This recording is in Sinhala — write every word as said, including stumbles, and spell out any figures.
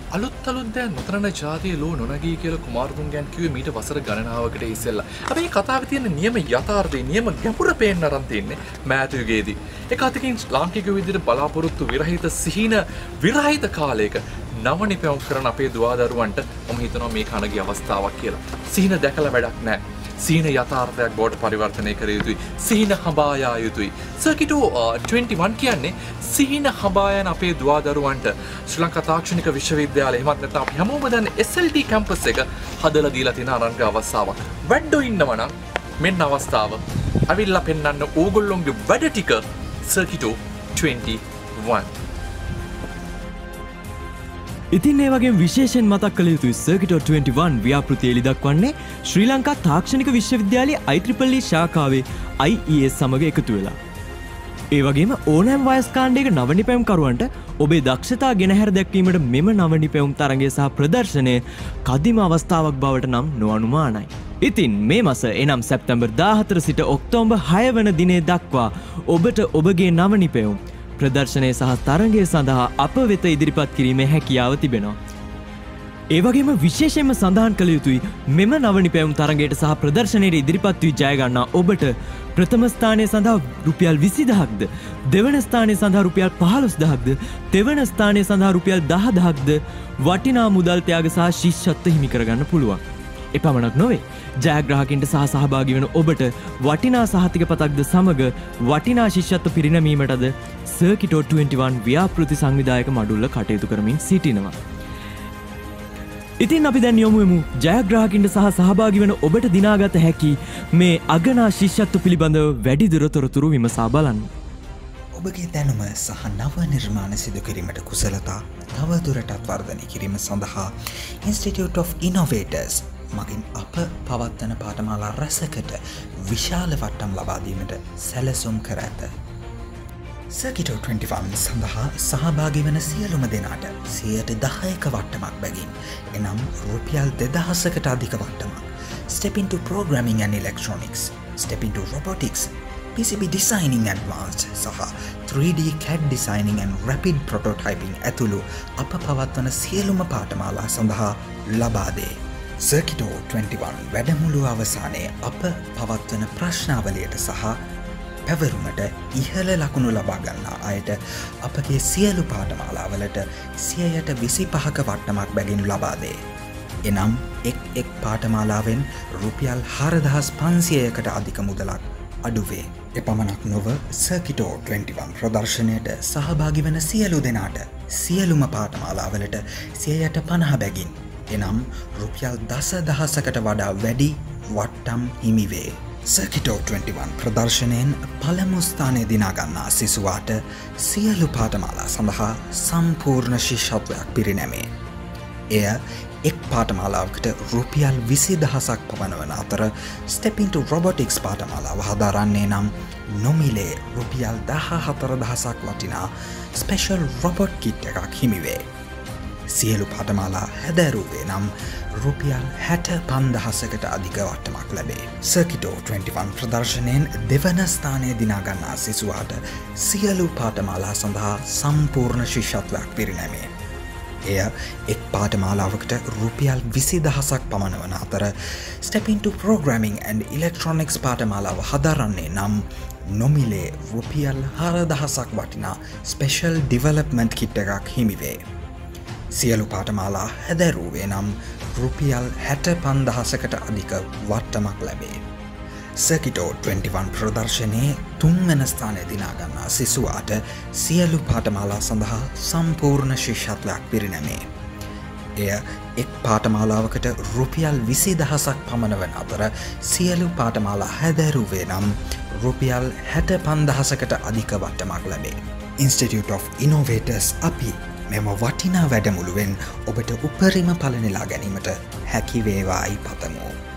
අලුත් අලුත් දැන් නොතරන ජාතිය ලෝ නොනගී කියලා කුමාරතුංගයන් කිව්වේ මීට වසර ගණනාවකට ඉස්සෙල්ලා. අපි මේ කතාවේ තියෙන නියම යථාර්ථය නියම ගැඹුර පේන්න අරන් තින්නේ මෑත යුගයේදී. ඒක අතකින් ලාංකික විදිහට බලාපොරොත්තු විරහිත සිහින විරහිත කාලයක නව නිපැවුම් කරන අපේ දුවදරුවන්ට මම හිතනවා මේ කණගේ අවස්ථාවක් කියලා. සිහින දැකලා වැඩක් නැහැ. සිහින යථාර්ථයක් බවට පරිවර්තනය කර යුතුයි. සිහින හඹා යා යුතුයි. සර්කිටෝ twenty-one කියන්නේ සිහින හඹා යන අපේ දුවදරුවන්ට ශ්‍රී ලංකා තාක්ෂණික විශ්වවිද්‍යාලය එහෙමත් නැත්නම් අපි හැමෝම දන්නේ S L T කැම්පස් එක හදලා දීලා තියෙන අනර්ග අවස්ථාවක්. වැඩෝ ඉන්නව නම් මෙන්න අවස්ථාව. අවිල්ලා පෙන්වන්න ඕගොල්ලොන්ගේ වැඩ ටික සර්කිටෝ twenty-one. ඉතින් ඒ වගේ විශේෂයෙන් මතක් කළ යුතුයි සර්කිටෝ twenty-one ව්‍යාපෘතිය එළිදක්වන්නේ ශ්‍රී ලංකා තාක්ෂණික විශ්වවිද්‍යාලයේ I triple E ශාඛාවේ I E E සමග එකතු වෙලා. ඒ වගේම ඕනෑම වයස් කාණ්ඩයක නව නිපැයුම් කරුවන්ට ඔබේ දක්ෂතා ගෙනහැර දැක්වීමට මෙම නව නිපැයුම් තරඟය සහ ප්‍රදර්ශනය කදිම අවස්ථාවක් බවට නම් නොඅනුමානයි. ඉතින් මේ මාස එනම් සැප්තැම්බර් දාහතර සිට ඔක්තෝබර් හය වන දිනේ දක්වා ඔබට ඔබගේ නව නිපැයුම් ප්‍රදර්ශනය සහ තරඟය සඳහා අප වෙත ඉදිරිපත් කිරීමේ හැකියාව තිබෙනවා. ඒ වගේම විශේෂයෙන්ම සඳහන් කළ යුතුයි මෙම නව නිපැයුම් තරඟයට සහ ප්‍රදර්ශනයට ඉදිරිපත් වී ජය ගන්නා ඔබට ප්‍රථම ස්ථානය සඳහා රුපියල් විසිදහක්ද, දෙවන ස්ථානය සඳහා රුපියල් පහළොස්දහක්ද, තෙවන ස්ථානය සඳහා රුපියල් දහදහක්ද වටිනා මුදල් ත්‍යාග සහ ශිෂ්‍යත්ව හිමි කරගන්න පුළුවන්. එපමණක් නොවේ. ජයග්‍රාහකින්ට සහ සහභාගී වන ඔබට වටිනා සහතික පතක්ද සමග වටිනා ශිෂ්‍යත්ව පිරිනැමීමටද සර්කිටෝ twenty-one ව්‍යාපෘති සංවිධායක මඩුල්ල කටයුතු කරමින් සිටිනවා. ඉතින් අපි දැන් යොමු වෙමු ජයග්‍රාහකින්ට සහ සහභාගී වන ඔබට දිනාගත හැකි මේ අගනා ශිෂ්‍යත්ව පිළිබඳව වැඩිදුර තොරතුරු විමසා බලන්න. ඔබගේ දැනුම සහ නව නිර්මාණ සිදු කිරීමට කුසලතා තවදුරටත් වර්ධනය කිරීම සඳහා Institute of Innovators මගින් අප පවත්වන පාඨමාලා රැසකට විශාල වට්ටම් ලබා දීමට සැලසුම් කර ඇත. සර්කිටෝ twenty-one සඳහා සහභාගී වන සියලුම දෙනාට සියයට දහයක වට්ටමක් බැගින් එනම් රුපියල් දෙදහසකට අධික වට්ටමක්. Step into Programming and Electronics, Step into Robotics, P C B Designing Advanced සහ three D C A D Designing and Rapid Prototyping ඇතුළු අප පවත්වන සියලුම පාඨමාලා සඳහා ලබා දේ. සර්කිටෝ twenty-one වැඩමුළු අවසානයේ අප පවත්වන ප්‍රශ්නාවලියට සහ පැවරුමට ඉහළ ලකුණු ලබා ගන්නා අයට අපගේ සියලු පාඨමාලාවලට සියයට විසිපහක වට්ටමක් බැගින් ලබා දේ. එනම් එක් එක් පාඨමාලාවෙන් රුපියල් හාරදහස් පන්සියයකට අධික මුදලක් අඩුවේ. එපමණක් නොව සර්කිටෝ twenty-one ප්‍රදර්ශනයට සහභාගී වන සියලු දෙනාට සියලුම පාඨමාලාවලට සියයට පනහ බැගින් එනම් රුපියල් දස දහසකට වඩා වැඩි වට්ටම් හිමිවේ. සර්කිටෝ twenty-one ප්‍රදර්ශනයෙන් පළමු ස්ථානය දිනාගන්නා සිසුවාට සියලු පාඨමාලා සඳහා සම්පූර්ණ ශිෂ්‍යත්වයක් පිරිනැමේ. එය එක් පාඨමාලාවකට රුපියල් විසිදහසක් පමණ වන අතර Step into Robotics පාඨමාලාව හදාරන්නේ නම් නොමිලේ රුපියල් දහහතර දහසක් වටිනා ස්පෙෂල් රොබොට් කිට් එකක් හිමිවේ. සියලු පාඨමාලා හැදෑරුවේ නම් රුපියල් හැට පන්දහසකට අධික වට්ටමක් ලැබේ. සර්කිටෝ twenty-one ප්‍රදර්ශනයෙන් දෙවන ස්ථානය දිනාගන්නා සිසුවාට සියලු පාඨමාලා සඳහා සම්පූර්ණ ශිෂ්‍යත්වයක් පිරිනැමේ. එය එක් පාඨමාලාවකට රුපියල් විසිදහසක් පමණ වන අතර Step into Programming and Electronics පාඨමාලාව හදාරන්නේ නම් නොමිලේ රුපියල් හාරදහසක් වටිනා ස්පෙෂල් ඩිවලොප්මන්ට් කිට් එකක් හිමිවේ. සියලු පාඨමාලා හැදෑරුවේ නම් රුපියල් හැට පන්දහසකට අධික වට්ටමක් ලැබේ. සර්කිටෝ twenty-one ප්‍රදර්ශනයේ තුන්වන ස්ථානය දිනාගන්නා සිසුවාට සියලු පාඨමාලා සඳහා සම්පූර්ණ ශිෂ්‍යත්වයක් පිරිනැමේ. එය එක් පාඨමාලාවකට රුපියල් විසිදහසක් පමණ වන අතර සියලු පාඨමාලා හැදෑරුවේ නම් රුපියල් හැට පන්දහසකට අධික වට්ටමක් ලැබේ. Institute of Innovators අපි මෙම වටිනා වැඩමුළුවෙන් ඔබට උපරිම පල නෙලා ගැනීමට හැකිවේවායි පතමු.